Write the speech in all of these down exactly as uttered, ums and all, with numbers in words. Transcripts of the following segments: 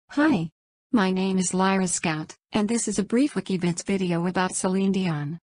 Hi, my name is Lyra Scout, and this is a brief Wikibits video about Celine Dion.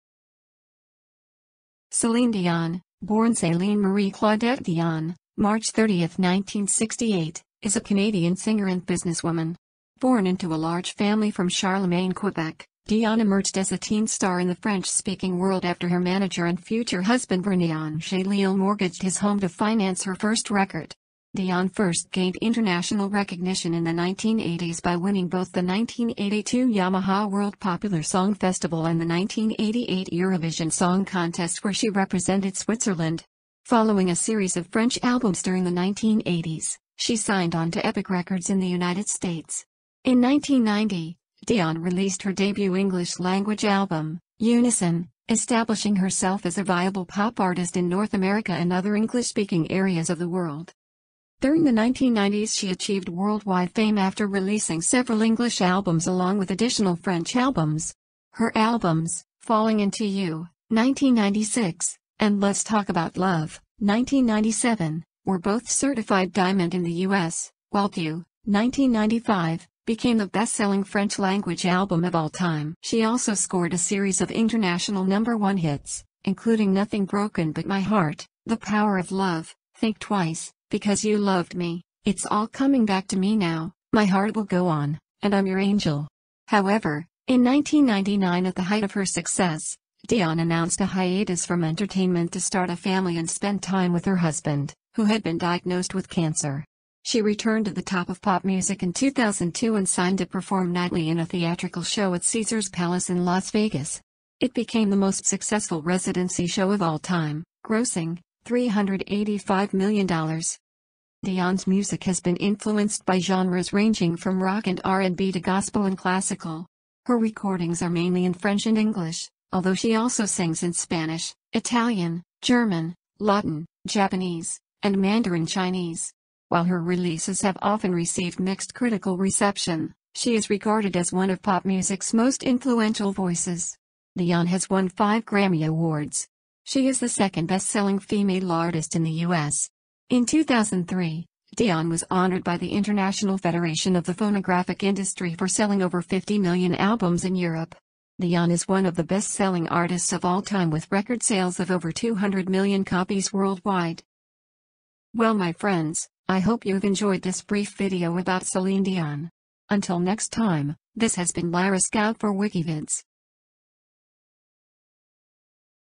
Celine Dion, born Céline Marie Claudette Dion, March thirtieth nineteen sixty-eight, is a Canadian singer and businesswoman. Born into a large family from Charlemagne, Quebec, Dion emerged as a teen star in the French-speaking world after her manager and future husband René Angélil mortgaged his home to finance her first record. Dion first gained international recognition in the nineteen eighties by winning both the nineteen eighty-two Yamaha World Popular Song Festival and the nineteen eighty-eight Eurovision Song Contest, where she represented Switzerland. Following a series of French albums during the nineteen eighties, she signed on to Epic Records in the United States. In nineteen ninety, Dion released her debut English-language album, Unison, establishing herself as a viable pop artist in North America and other English-speaking areas of the world. During the nineteen nineties, she achieved worldwide fame after releasing several English albums along with additional French albums. Her albums, Falling Into You, nineteen ninety-six, and Let's Talk About Love, nineteen ninety-seven, were both certified diamond in the U S, while Two, nineteen ninety-five, became the best-selling French-language album of all time. She also scored a series of international number one hits, including Nothing Broken But My Heart, The Power of Love, Think Twice, Because You Loved Me, It's All Coming Back to Me Now, My Heart Will Go On, and I'm Your Angel. However, in nineteen ninety-nine, at the height of her success, Dion announced a hiatus from entertainment to start a family and spend time with her husband, who had been diagnosed with cancer. She returned to the top of pop music in two thousand two and signed to perform nightly in a theatrical show at Caesars Palace in Las Vegas. It became the most successful residency show of all time, grossing three hundred eighty-five million dollars. Dion's music has been influenced by genres ranging from rock and R and B to gospel and classical. Her recordings are mainly in French and English, although she also sings in Spanish, Italian, German, Latin, Japanese, and Mandarin Chinese. While her releases have often received mixed critical reception, she is regarded as one of pop music's most influential voices. Dion has won five Grammy Awards. She is the second best-selling female artist in the U S. In two thousand three, Dion was honored by the International Federation of the Phonographic Industry for selling over fifty million albums in Europe. Dion is one of the best-selling artists of all time with record sales of over two hundred million copies worldwide. Well, my friends, I hope you've enjoyed this brief video about Celine Dion. Until next time, this has been Lyra Scout for Wikivids.